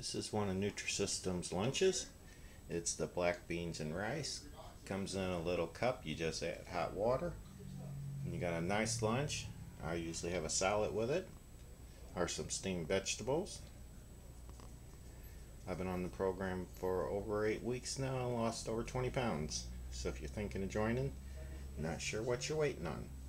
This is one of Nutrisystem's lunches. It's the black beans and rice. Comes in a little cup. You just add hot water. And you got a nice lunch. I usually have a salad with it or some steamed vegetables. I've been on the program for over 8 weeks now and lost over 20 pounds. So if you're thinking of joining, not sure what you're waiting on.